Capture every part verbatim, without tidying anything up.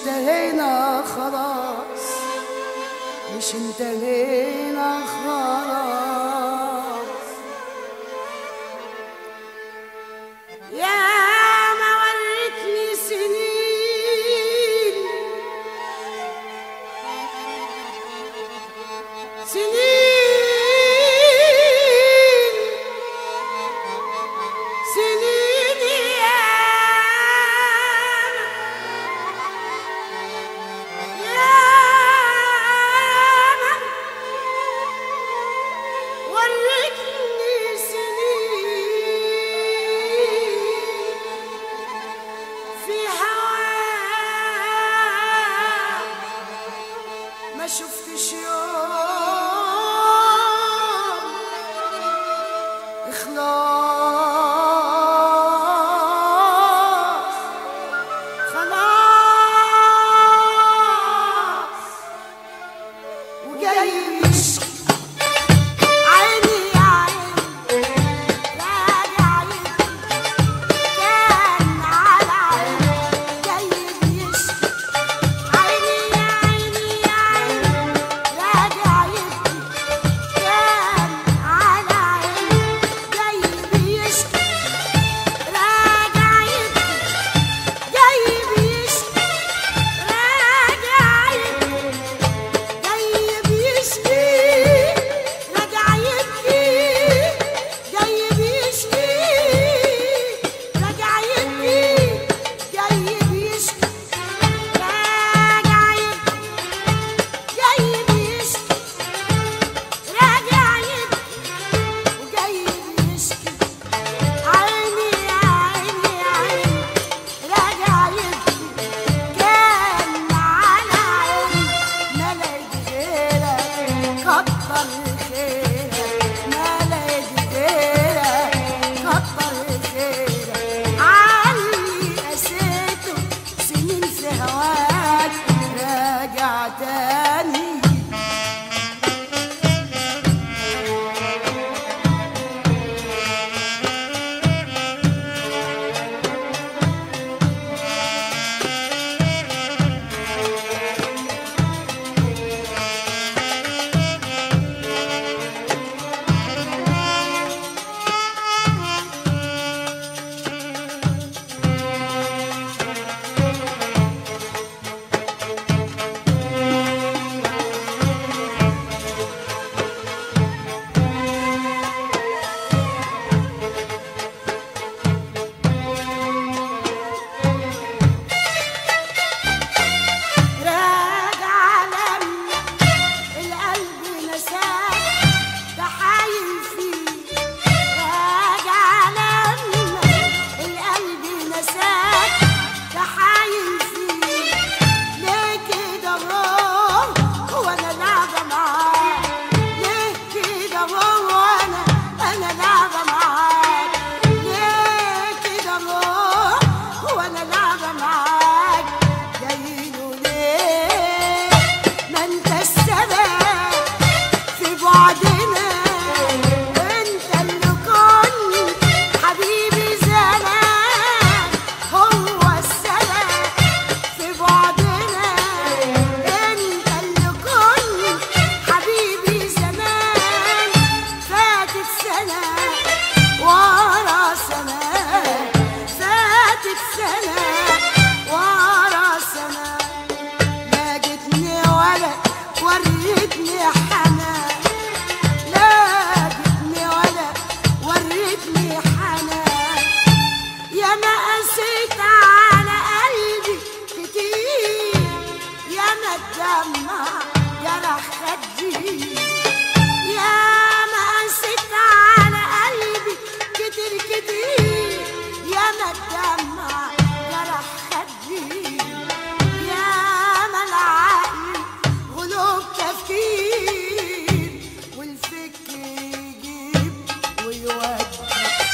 انتهينا خلاص، مش انتهينا خلاص. يا ما وريتني سنين سنين ما شفتش يوم اخلاص، خلاص وجاي يشكي عيني يا عيني راجع يبكي كان على عيني جاي بيشكي عيني يا عيني يا عيني راجع يبكي كان على عيني جاي بيشكي راجع يبكي جاي بيشكي راجع يبكي جاي بيشكي راجع يبكي جاي بيشكي راجع يبكي جاي بيشكي راجع يبكي جاي بيشكي راجع يبكي وجاي بيشكي عيني يا عيني يا عيني راجع يبكي كان على عيني ما لقيت غيرك كتر خيرك ما لقيت غيرك كتر خيرك علي قسيته سنين في هواك راجع تاني. راجع لما القلب نساك ده حايل فيك راجع لما القلب نساك ده حايل فيك ليه كده روح وانا لعبة معاك ليه كده روح وانا انا لعبة معاك ليه كده روح وانا لعبة معاك جايله ليه ما انت السبب في بعدنا وانت اللي كنت حبيبي زمان هو السبب في بعدنا انت اللي كنت حبيبي زمان فاتت سنة ورا سنة فاتت سنة ورا سنة لا جتني ولا وريتني حنان لا جتني ولا وريتني حنان يا ما قسيت على قلبي كتير يا ما الدمع جرح خدي يا ما قسيت على قلبي كتير كتير يا ما الدمع جرح خدي يا ما العقل غلوب تفكير والفكر يجيب ويودي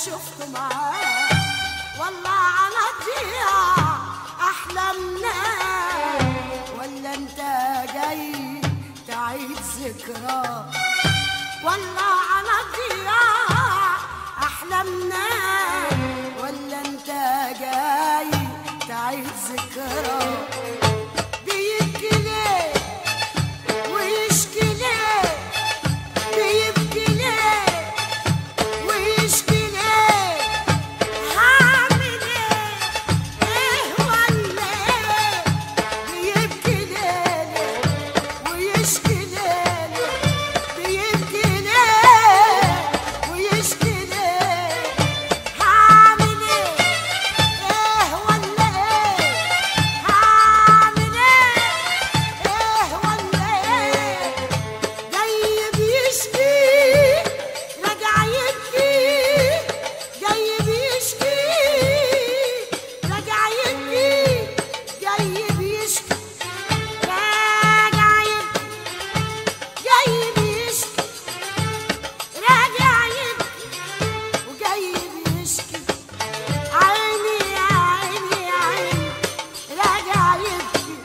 شفته معاه والله على ضياع احلامنا، ولا انت جاي تعيد ذكرى؟ والله على ضياع احلامنا، ولا انت جاي تعيد ذكرى؟ بيبكي ليه ويشكي ليه، بيبكي ليه ويشكي ليه، هعمل ايه ايه ولا ايه؟ بيبكي ليه ويشكي ليه، بيبكي ليه ويشكي ليه، هعمل ايه ايه ولا ايه؟ هعمل ايه ايه ولا ايه؟ جاي بيشكي راجع يبكي، جاي بيشكي راجع يبكي، جاي بيشكي راجع يبكي، جاي بيشكي راجع يبكي، وجاي بيشكي عيني يا عيني يا عيني راجع يبكي،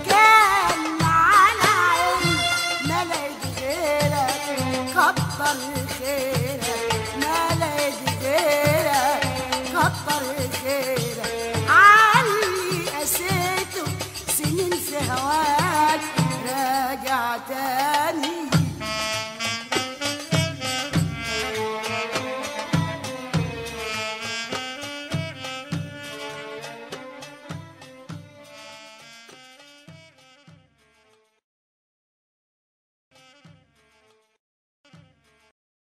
كان على عيني ما لقيت غيرك كبر